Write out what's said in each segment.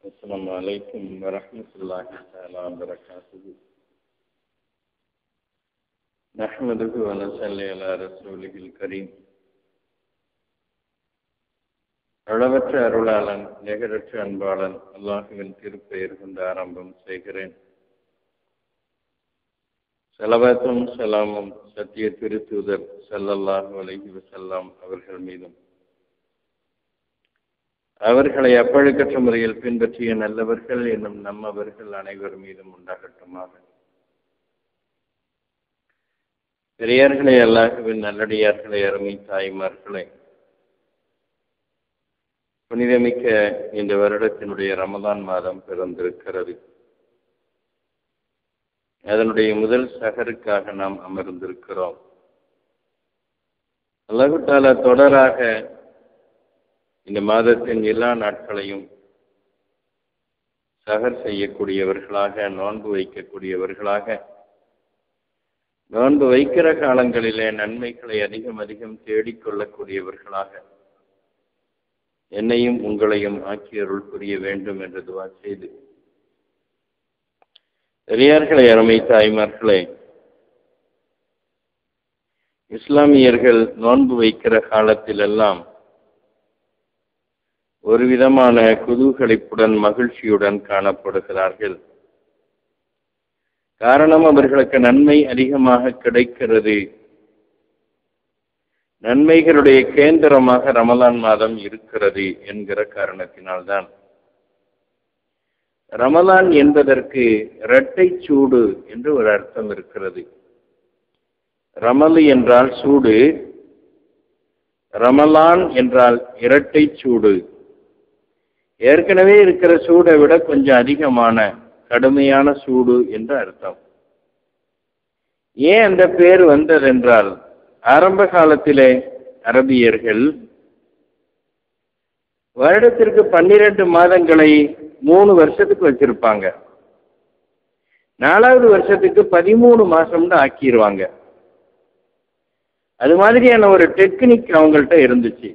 السلام عليكم ورحمة الله تعالى وبركاته. نحمده ونصلي على رسوله الكريم. அளவற்ற அருளாளன் நிகரற்ற அன்பாளன் அல்லாஹுவின் திருப்பெயர் கொண்டு ஆரம்பம் செய்கிறேன். ஸலவாத்தும் ஸலாமும் சத்திய திருத்தூதர் ஸல்லல்லாஹு அலைஹி வஸல்லம் அவர்கள் மீதும், அவர்களை அப்பழுக்கற்ற முறையில் பின்பற்றிய நல்லவர்கள் என்னும் நம்மவர்கள் அனைவர் மீதும் உண்டாகட்டுமாக. பெரியார்களே, அல்லாஹுவின் நல்லடியார்களே, அருமை தாய்மார்களே, புனிதமிக்க இந்த வருடத்தினுடைய ரமதான் மாதம் பிறந்திருக்கிறது. அதனுடைய முதல் சஹருக்காக நாம் அமர்ந்திருக்கிறோம். அல்லாஹு தஆலா தொடராக இந்த மாதத்தின் எல்லா நாட்களையும் சஹர் செய்யக்கூடியவர்களாக, நோன்பு வைக்கக்கூடியவர்களாக, நோன்பு வைக்கிற காலங்களிலே நன்மைகளை அதிகம் அதிகம் தேடிக்கொள்ளக்கூடியவர்களாக என்னையும் உங்களையும் ஆக்கி அருள் புரிய வேண்டும் என்று துஆ செய்து, பெரியார்களே, அருமை தாய்மார்களே, இஸ்லாமியர்கள் நோன்பு வைக்கிற காலத்திலெல்லாம் ஒரு விதமான குதூகலிப்புடன் மகிழ்ச்சியுடன் காணப்படுகிறார்கள். காரணம், அவர்களுக்கு நன்மை அதிகமாக கிடைக்கிறது. நன்மைகளுடைய கேந்திரமாக ரமலான் மாதம் இருக்கிறது என்கிற காரணத்தினால்தான். ரமலான் என்பதற்கு இரட்டை சூடு என்று ஒரு அர்த்தம் இருக்கிறது. ரமலு என்றால் சூடு, ரமலான் என்றால் இரட்டை சூடு. ஏற்கனவே இருக்கிற சூடை விட கொஞ்சம் அதிகமான கடுமையான சூடு என்று அர்த்தம். ஏன் அந்த பேர் வந்ததென்றால், ஆரம்ப காலத்திலே அரபியர்கள் வருடத்திற்கு 12 மாதங்களை 3 வருஷத்துக்கு வச்சிருப்பாங்க. 4வது வருஷத்துக்கு 13 மாசம்னு ஆக்கிடுவாங்க. அது மாதிரியான ஒரு டெக்னிக் அவங்கள்ட்ட இருந்துச்சு.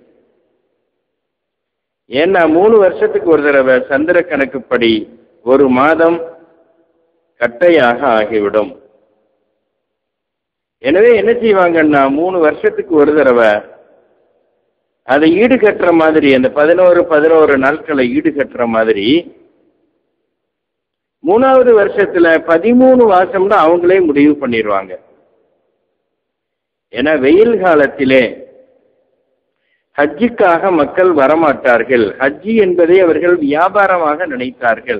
ஏன்னா 3 வருஷத்துக்கு ஒரு தடவை சந்திர கணக்குப்படி ஒரு மாதம் கட்டையாக ஆகிவிடும். எனவே என்ன செய்வாங்கன்னா, 3 வருஷத்துக்கு ஒரு தடவை அதை ஈடுகட்டுற மாதிரி, அந்த 11 நாட்களை ஈடுகட்டுற மாதிரி 3வது வருஷத்துல 13 மாசம்னு அவங்களே முடிவு பண்ணிடுவாங்க. ஏன்னா வெயில் காலத்திலே ஹஜ்ஜுக்காக மக்கள் வரமாட்டார்கள். ஹஜ்ஜி என்பதை அவர்கள் வியாபாரமாக நினைத்தார்கள்.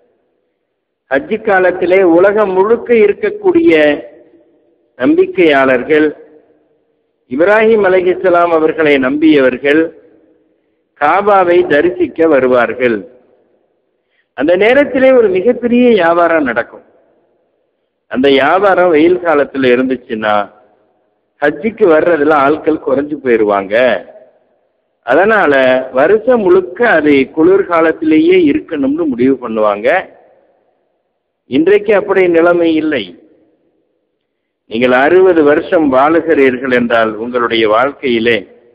ஹஜ்ஜி காலத்திலே உலகம் முழுக்க இருக்கக்கூடிய நம்பிக்கையாளர்கள், இப்ராஹிம் அலைஹிஸ்ஸலாம் அவர்களை நம்பியவர்கள் காபாவை தரிசிக்க வருவார்கள். அந்த நேரத்திலே ஒரு மிகப்பெரிய வியாபாரம் நடக்கும். அந்த வியாபாரம் வெயில் காலத்தில் இருந்துச்சுன்னா ஹஜ்ஜிக்கு வர்றதுல ஆட்கள் குறைஞ்சு போயிடுவாங்க. அதனால வருஷம் முழுக்க அது குளிர்காலத்திலேயே இருக்கணும்னு முடிவு பண்ணுவாங்க. இன்றைக்கு அப்படி நிலைமை இல்லை. நீங்கள் 60 வருஷம் வாழுகிறீர்கள் என்றால் உங்களுடைய வாழ்க்கையிலே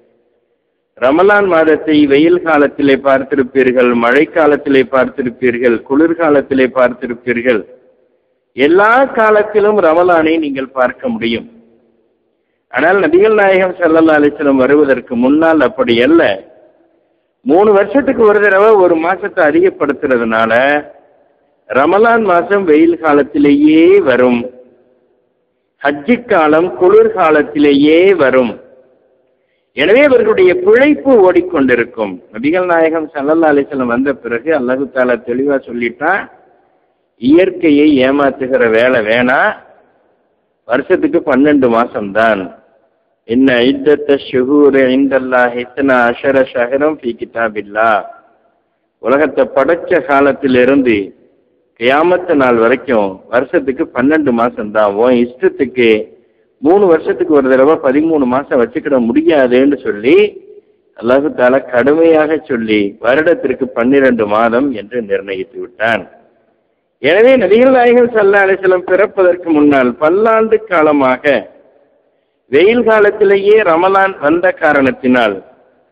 ரமலான் மாதத்தை வெயில் காலத்திலே பார்த்திருப்பீர்கள், மழைக்காலத்திலே பார்த்திருப்பீர்கள், குளிர்காலத்திலே பார்த்திருப்பீர்கள். எல்லா காலத்திலும் ரமலானை நீங்கள் பார்க்க முடியும். ஆனால் நபிகள் நாயகம் ஸல்லல்லாஹு அலைஹி வஸல்லம் வருவதற்கு முன்னால் அப்படி அல்ல. 3 வருஷத்துக்கு ஒரு தடவை ஒரு மாசத்தை அதிகப்படுத்துறதுனால ரமலான் மாசம் வெயில் காலத்திலேயே வரும், ஹஜ்ஜி காலம் குளிர்காலத்திலேயே வரும். எனவே இவர்களுடைய பிழைப்பு ஓடிக்கொண்டிருக்கும். நபிகள் நாயகம் ஸல்லல்லாஹு அலைஹி வஸல்லம் வந்த பிறகு அல்லாஹ் தஆலா தெளிவா சொல்லிட்டான், இயற்கையை ஏமாத்துகிற வேலை வேணா, வருஷத்துக்கு 12 மாசம்தான். இன்ன இத்தத்த ஷுஹூர் இன்தல்லாஹி 12 ஷஹரம் ஃபீ கிதாபில்லாஹ். உலகத்தை படைச்ச காலத்திலிருந்து கியாமத்து நாள் வரைக்கும் வருஷத்துக்கு 12 மாசம்தான். உன் இஷ்டத்துக்கு 3 வருஷத்துக்கு ஒரு தடவை 13 மாசம் வச்சுக்கிட முடியாதுன்னு சொல்லி அல்லாஹ் தஆலா கடுமையாக சொல்லி வருடத்திற்கு 12 மாதம் என்று நிர்ணயித்து விட்டான். எனவே நபிகள் நாயகம் ஸல்லல்லாஹு அலைஹி வஸல்லம் பிறப்பதற்கு முன்னால் பல்லாண்டு காலமாக வெயில் காலத்திலேயே ரமலான் வந்த காரணத்தினால்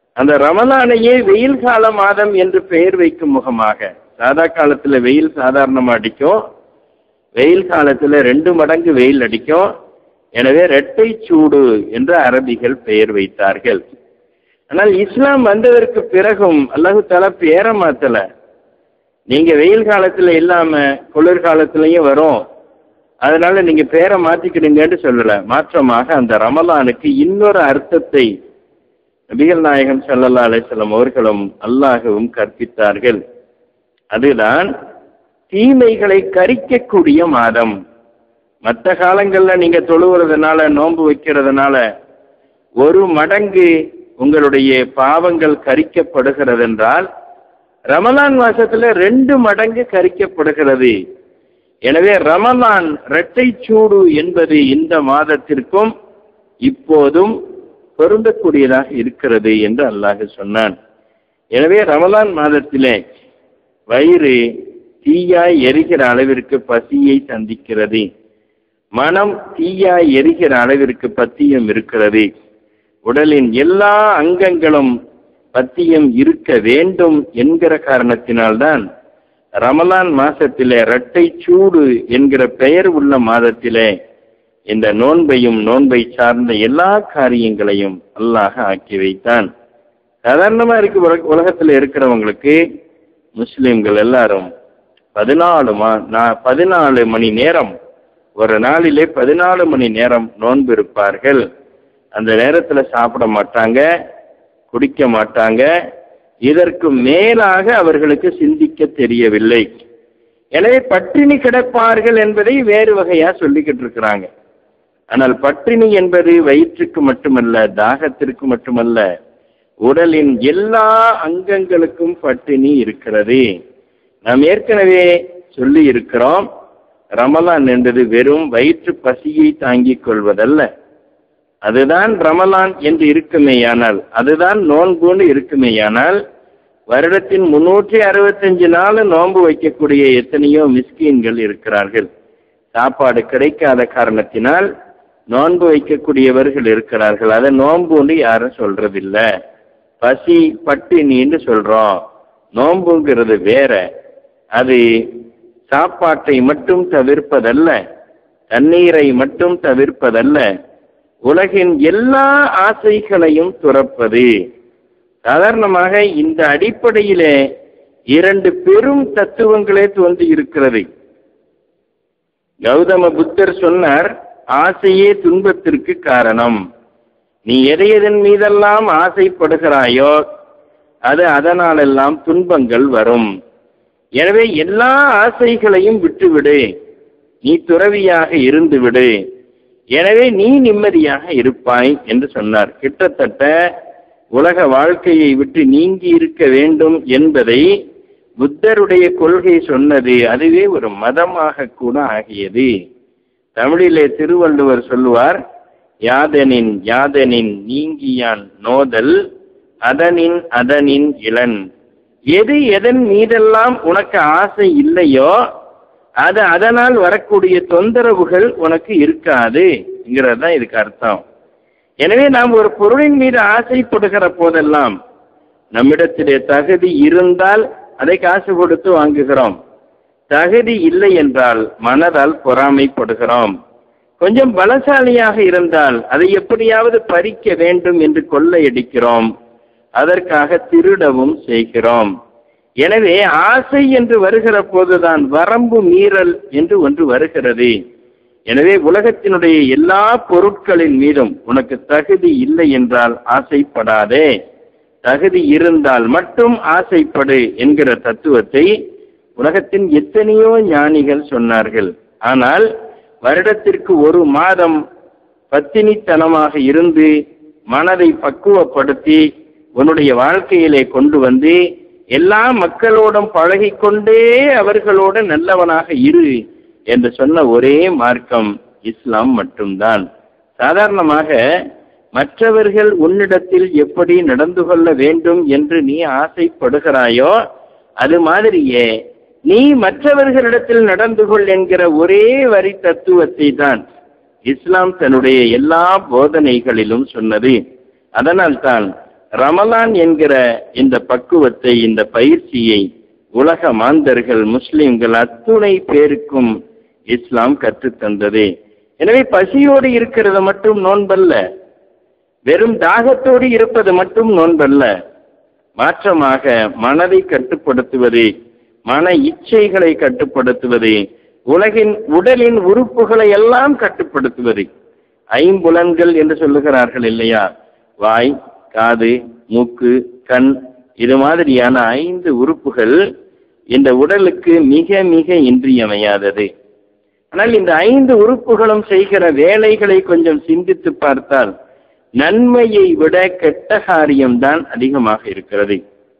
அந்த ரமலானையே வெயில் கால மாதம் என்று பெயர் வைக்கும் முகமாக, சாதா காலத்துல வெயில் சாதாரணமா அடிக்கும், வெயில் காலத்துல 2 மடங்கு வெயில் அடிக்கும். எனவே இரட்டை சூடு என்று அரபிகள் பெயர் வைத்தார்கள். ஆனால் இஸ்லாம் வந்ததற்கு பிறகும் அல்லாஹ் தஆலா பேரை மாத்தல. நீங்க வெயில் காலத்துல இல்லாம குளிர்காலத்திலையும் வரும், அதனால நீங்க பேரை மாத்திக்கிடுங்கன்னு சொல்லல. மாற்றமாக அந்த ரமலானுக்கு இன்னொரு அர்த்தத்தை நபிகள் நாயகம் ஸல்லல்லாஹு அலைஹி வஸல்லம் அவர்களும் அல்லாஹ்வும் கற்பித்தார்கள். அதுதான் தீமைகளை கரிக்கக்கூடிய மாதம். மற்ற காலங்கள்ல நீங்க தொழுகிறதுனால நோன்பு வைக்கிறதுனால 1 மடங்கு உங்களுடைய பாவங்கள் கரிக்கப்படுகிறது என்றால், ரமலான் மாசத்துல 2 மடங்கு கரிக்கப்படுகிறது. எனவே ரமலான் இரட்டை சூடு என்பது இந்த மாதத்திற்கும் இப்போதும் பொருந்தக்கூடியதாக இருக்கிறது என்று அல்லாஹ் சொன்னான். எனவே ரமலான் மாதத்திலே வயிறு தீயாய் எரிகிற அளவிற்கு பசியை சந்திக்கிறது, மனம் தீயாய் எரிகிற அளவிற்கு பத்தியம் இருக்கிறது, உடலின் எல்லா அங்கங்களும் பத்தியம் இருக்க வேண்டும் என்கிற காரணத்தினால்தான் ரமலான் மாசத்திலே இரட்டை சூடு என்கிற பெயர் உள்ள மாதத்திலே இந்த நோன்பையும் நோன்பை சார்ந்த எல்லா காரியங்களையும் அல்லாஹ் ஆக்கி வைத்தான். சாதாரணமா இருக்கு உலகத்துல இருக்கிறவங்களுக்கு, முஸ்லிம்கள் எல்லாரும் 14 மணி நேரம், ஒரு நாளிலே 14 மணி நேரம் நோன்பு இருப்பார்கள். அந்த நேரத்துல சாப்பிட மாட்டாங்க, குடிக்க மாட்டாங்க. இதற்கு மேலாக அவர்களுக்கு சிந்திக்க தெரியவில்லை. எனவே பட்டினி கிடப்பார்கள் என்பதை வேறு வகையா சொல்லிக்கிட்டு இருக்கிறாங்க. ஆனால் பட்டினி என்பது வயிற்றுக்கு மட்டுமல்ல, தாகத்திற்கு மட்டுமல்ல, உடலின் எல்லா அங்கங்களுக்கும் பட்டினி இருக்கிறது. நாம் ஏற்கனவே சொல்லி இருக்கிறோம், ரமலான் என்பது வெறும் வயிற்று பசியை தாங்கிக் கொள்வதல்ல. அதுதான் ரமலான் என்று இருக்குமேயானால், அதுதான் நோன்புன்னு இருக்குமேயானால், வருடத்தின் 365 நாள் நோன்பு வைக்கக்கூடிய எத்தனையோ மிஸ்கீன்கள் இருக்கிறார்கள். சாப்பாடு கிடைக்காத காரணத்தினால் நோன்பு வைக்கக்கூடியவர்கள் இருக்கிறார்கள். அதை நோன்புன்னு யாரும் சொல்றதில்லை, பசி பட்டினின்னு சொல்றோம். நோன்புங்கிறது வேற. அது சாப்பாட்டை மட்டும் தவிர்ப்பதல்ல, தண்ணீரை மட்டும் தவிர்ப்பதல்ல, உலகின் எல்லா ஆசைகளையும் துறப்பது. சாதாரணமாக இந்த அடிப்படையிலே 2 பெரும் தத்துவங்களே தோன்றி இருக்கிறது. கௌதம புத்தர் சொன்னார், ஆசையே துன்பத்திற்கு காரணம். நீ எதன் மீதெல்லாம் ஆசைப்படுகிறாயோ அது அதனாலெல்லாம் துன்பங்கள் வரும். எனவே எல்லா ஆசைகளையும் விட்டுவிடு, நீ துறவியாக இருந்து விடு, எனவே நீ நிம்மதியாக இருப்பாய் என்று சொன்னார். கிட்டத்தட்ட உலக வாழ்க்கையை விட்டு நீங்கி இருக்க வேண்டும் என்பதை புத்தருடைய கொள்கை சொன்னது. அதுவே ஒரு மதமாக கூட ஆகியது. தமிழிலே திருவள்ளுவர் சொல்லுவார், யாதனின் யாதனின் நீங்கியான் நோதல் அதனின் அதனின் இளன். எதன் மீதெல்லாம் உனக்கு ஆசை இல்லையோ அது அதனால் வரக்கூடிய தொந்தரவுகள் உனக்கு இருக்காது என்கிறது தான் இதுக்கு அர்த்தம். எனவே நாம் ஒரு பொருளின் மீது ஆசைப்படுகிற போதெல்லாம் நம்மிடத்திலே தகுதி இருந்தால் அதை காசு கொடுத்து வாங்குகிறோம், தகுதி இல்லை என்றால் மனதால் பொறாமைப்படுகிறோம். கொஞ்சம் பலசாலியாக இருந்தால் அதை எப்படியாவது பறிக்க வேண்டும் என்று கொள்ளையடிக்கிறோம், அதற்காக திருடவும் செய்கிறோம். எனவே ஆசை என்று வருகிற போதுதான் வரம்பு மீறல் என்று ஒன்று வருகிறது. எனவே உலகத்தினுடைய எல்லா பொருட்களின் மீதும் உனக்கு தகுதி இல்லை என்றால் ஆசைப்படாதே, தகுதி இருந்தால் மட்டும் ஆசைப்படு என்கிற தத்துவத்தை உலகத்தின் எத்தனையோ ஞானிகள் சொன்னார்கள். ஆனால் வருடத்திற்கு 1 மாதம் பத்தினித்தனமாக இருந்து மனதை பக்குவப்படுத்தி உன்னுடைய வாழ்க்கையிலே கொண்டு வந்து எல்லா மக்களோடும் பழகிக்கொண்டே அவர்களோடு நல்லவனாக இரு என்று சொன்ன ஒரே மார்க்கம் இஸ்லாம் மட்டும்தான். சாதாரணமாக மற்றவர்கள் உன்னிடத்தில் எப்படி நடந்து கொள்ள வேண்டும் என்று நீ ஆசைப்படுகிறாயோ அது மாதிரியே நீ மற்றவர்களிடத்தில் நடந்து கொள் என்கிற ஒரே வரி தத்துவத்தை தான் இஸ்லாம் தன்னுடைய எல்லா போதனைகளிலும் சொன்னது. அதனால் தான் ரமலான் என்கிற இந்த பக்குவத்தை, இந்த பயிற்சியை உலக மாந்தர்கள், முஸ்லிம்கள் அத்துணை பேருக்கும் இஸ்லாம் கற்றுத்தந்தது. எனவே பசியோடு இருக்கிறது மட்டும் நோன்பல்ல, வெறும் தாகத்தோடு இருப்பது மட்டும் நோன்பல்ல. மாற்றமாக மனதை கட்டுப்படுத்துவது, மன இச்சைகளை கட்டுப்படுத்துவது, உடலின் உறுப்புகளை எல்லாம் கட்டுப்படுத்துவது. ஐம்புலன்கள் என்று சொல்லுகிறார்கள் இல்லையா? வாய், காது, மூக்கு, கண், இது மாதிரியான 5 உறுப்புகள் இந்த உடலுக்கு மிக மிக இன்றியமையாதது. ஆனால் இந்த 5 உறுப்புகளும் செய்கிற வேலைகளை கொஞ்சம் சிந்தித்து பார்த்தால் நன்மையை விட கெட்ட காரியம்தான் அதிகமாக இருக்கிறது.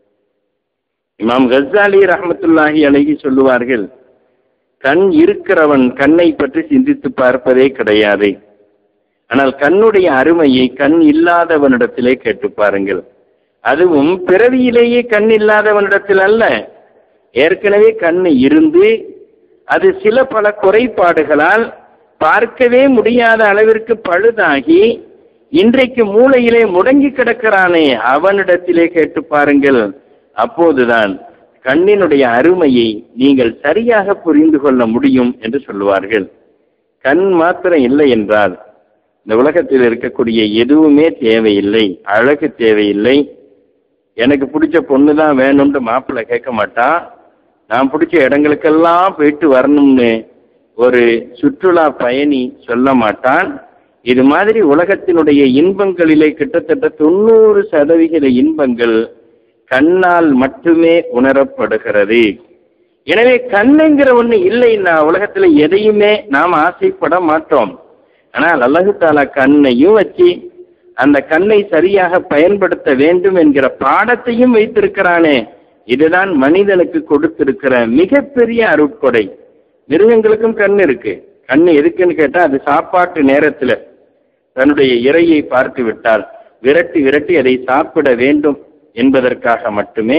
இமாம் கஸ்ஸாலி ரஹ்மத்துல்லாஹி அலைஹி சொல்லுவார்கள், கண் இருக்கிறவன் கண்ணை பற்றி சிந்தித்து பார்ப்பதே கிடையாது. ஆனால் கண்ணுடைய அருமையை கண் இல்லாதவனிடத்திலே கேட்டு பாருங்கள். அதுவும் பிறவியிலேயே கண் இல்லாதவனிடத்தில் அல்ல, ஏற்கனவே கண் இருந்து அது சில பல குறைபாடுகளால் பார்க்கவே முடியாத அளவிற்கு பழுதாகி இன்றைக்கு மூளையிலே முடங்கி கிடக்கிறானே, அவனிடத்திலே கேட்டு பாருங்கள். அப்போதுதான் கண்ணினுடைய அருமையை நீங்கள் சரியாக புரிந்து கொள்ள முடியும் என்று சொல்லுவார்கள். கண் மாத்திரம் இல்லை என்றால் இந்த உலகத்தில் இருக்கக்கூடிய எதுவுமே தேவையில்லை. அழகு தேவையில்லை. எனக்கு பிடிச்ச பொண்ணு தான் வேணும்னு மாப்பிள்ளை கேட்க மாட்டான். நான் பிடிச்ச இடங்களுக்கெல்லாம் போயிட்டு வரணும்னு ஒரு சுற்றுலா பயணி சொல்ல மாட்டான். இது மாதிரி உலகத்தினுடைய இன்பங்களிலே கிட்டத்தட்ட 90% இன்பங்கள் கண்ணால் மட்டுமே உணரப்படுகிறது. எனவே கண்ணுங்கிற ஒண்ணு இல்லைன்னா உலகத்துல எதையுமே நாம் ஆசைப்பட மாட்டோம். ஆனால் அல்லாஹ் தஆலா கண்ணையும் வச்சு அந்த கண்ணை சரியாக பயன்படுத்த வேண்டும் என்கிற பாடத்தையும் வைத்திருக்கிறானே, இதுதான் மனிதனுக்கு கொடுத்திருக்கிற மிகப்பெரிய அருட்கொடை. மிருகங்களுக்கும் கண் இருக்கு. கண் எதுக்குன்னு கேட்டா, அது சாப்பாட்டு நேரத்துல தன்னுடைய இரையை பார்த்து விட்டால் விரட்டி விரட்டி அதை சாப்பிட வேண்டும் என்பதற்காக மட்டுமே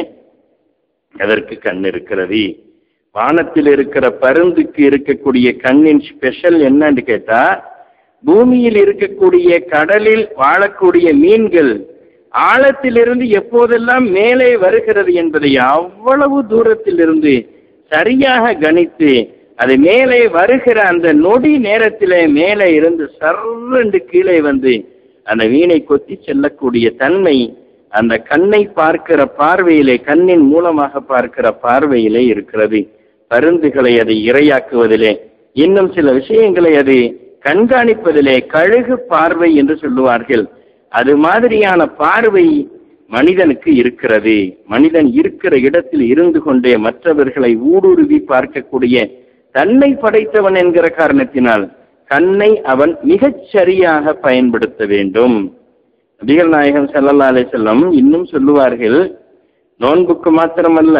அதற்கு கண் இருக்கிறது. வானத்தில் இருக்கிற பருந்துக்கு இருக்கக்கூடிய கண்ணின் ஸ்பெஷல் என்னன்னு கேட்டா, பூமியில் இருக்கக்கூடிய கடலில் வாழக்கூடிய மீன்கள் ஆழத்திலிருந்து எப்போதெல்லாம் மேலே வருகிறது என்பதை அவ்வளவு தூரத்திலிருந்து சரியாக கணித்து அது மேலே வருகிற அந்த நொடி நேரத்திலே மேலே இருந்து சர்வென்று கீழே வந்து அந்த மீனை கொத்தி செல்லக்கூடிய தன்மை அந்த கண்ணை பார்க்கிற பார்வையிலே, கண்ணின் மூலமாக பார்க்கிற பார்வையிலே இருக்கிறது. பருந்துகளை அதை இரையாக்குவதிலே, இன்னும் சில விஷயங்களை அது கண்காணிப்பதிலே கழுகு பார்வை என்று சொல்லுவார்கள். அது மாதிரியான பார்வை மனிதனுக்கு இருக்கிறது. மனிதன் இருக்கிற இடத்தில் இருந்து கொண்டே மற்றவர்களை ஊடுருவி பார்க்கக்கூடிய தன்னை படைத்தவன் என்கிற காரணத்தினால் கண்ணை அவன் மிகச் சரியாக பயன்படுத்த வேண்டும். நபிகள் நாயகம் ஸல்லல்லாஹு அலைஹி வஸல்லம் இன்னும் சொல்லுவார்கள், நோன்புக்கு மாத்திரமல்ல,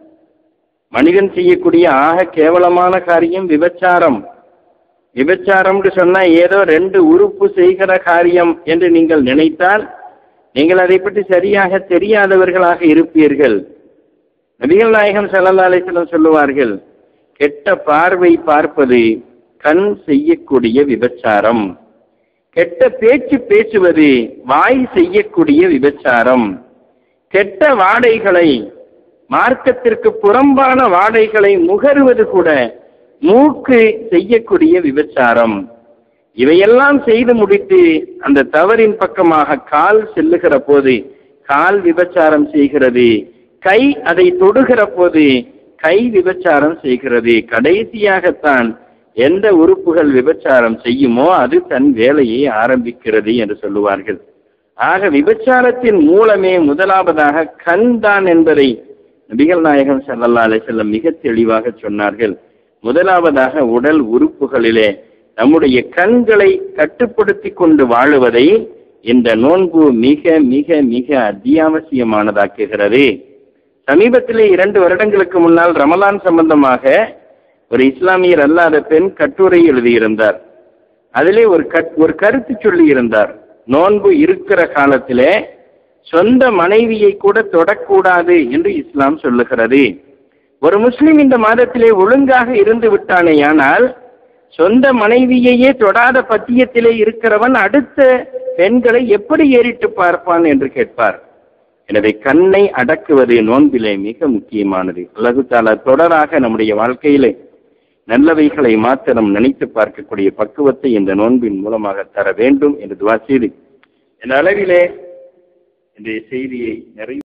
மனிதன் செய்யக்கூடிய ஆக கேவலமான காரியம் விபச்சாரம். விபச்சாரம்னு சொன்னா ஏதோ 2 உறுப்பு செய்கிற காரியம் என்று நீங்கள் நினைத்தால் நீங்கள் அதை பற்றி சரியாக தெரியாதவர்களாக இருப்பீர்கள். நபிகள் நாயகம் ஸல்லல்லாஹு அலைஹி வஸல்லம் சொல்லுவார்கள், கெட்ட பார்வை பார்ப்பது கண் செய்யக்கூடிய விபச்சாரம். கெட்ட பேச்சு பேசுவது வாய் செய்யக்கூடிய விபச்சாரம். கெட்ட வாடைகளை, மார்க்கத்திற்கு புறம்பான வாடைகளை முகருவது கூட மூக்கு செய்யக்கூடிய விபச்சாரம். இவையெல்லாம் செய்து முடித்து அந்த தவறின் பக்கமாக கால் செல்லுகிற போது கால் விபச்சாரம் செய்கிறது. கை அதை தொடுகிற போது கை விபச்சாரம் செய்கிறது. கடைசியாகத்தான் எந்த உறுப்புகள் விபச்சாரம் செய்யுமோ அது தன் வேலையை ஆரம்பிக்கிறது என்று சொல்லுவார்கள். ஆக விபச்சாரத்தின் மூலமே முதலாவதாக கண் தான் என்பதை நபிகள் நாயகம் ஸல்லல்லாஹு அலைஹி வஸல்லம் மிக தெளிவாக சொன்னார்கள். முதலாவதாக உடல் உறுப்புகளிலே நம்முடைய கண்களை கட்டுப்படுத்தி கொண்டு வாழுவதை இந்த நோன்பு மிக மிக மிக அத்தியாவசியமானதாக்குகிறது. சமீபத்திலே 2 வருடங்களுக்கு முன்னால் ரமலான் சம்பந்தமாக ஒரு இஸ்லாமியர் அல்லாத பெண் கட்டுரை எழுதியிருந்தார். அதிலே ஒரு கருத்து சொல்லி இருந்தார். நோன்பு இருக்கிற காலத்திலே சொந்த மனைவியை கூட தொடக்கூடாது என்று இஸ்லாம் சொல்லுகிறது. ஒரு முஸ்லிம் இந்த மாதத்திலே ஒழுங்காக இருந்து விட்டானேயானால் சொந்த மனைவியையே தொடாத பத்தியத்திலே இருக்கிறவன் அடுத்த பெண்களை எப்படி ஏறிட்டு பார்ப்பான் என்று கேட்பார். எனவே கண்ணை அடக்குவது நோன்பிலே மிக முக்கியமானது. அல்லாஹ் தஆலா தொடராக நம்முடைய வாழ்க்கையிலே நல்லவைகளை மாத்திரம் நினைத்து பார்க்கக்கூடிய பக்குவத்தை இந்த நோன்பின் மூலமாக தர வேண்டும் என்று துஆ செய்து இந்த அளவிலே இந்த செய்தியை நிறைவு